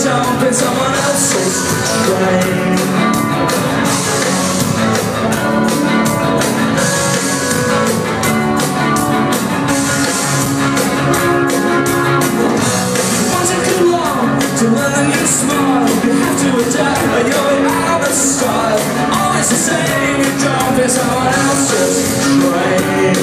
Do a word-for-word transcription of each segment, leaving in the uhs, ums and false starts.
jumping someone else's train. Won't take too long to learn a new smile. You have to adapt or you're out of style. Always the same, you're jumping someone else's train.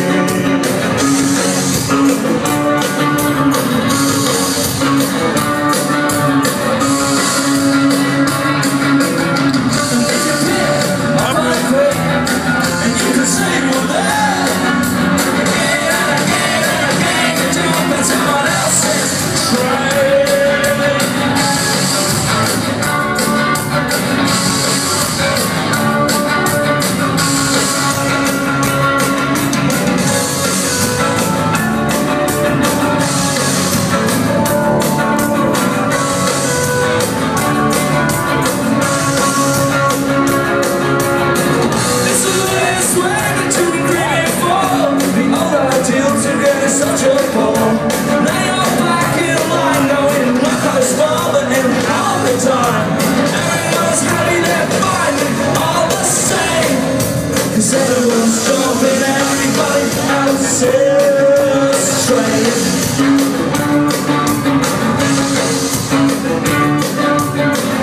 Such a ball. Now you're back in line, going not as far, but in all the time. Everyone's happy, they're fine, all the same. Cause everyone's jumping everybody else's train.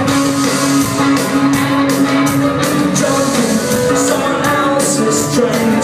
Jumping someone else's train.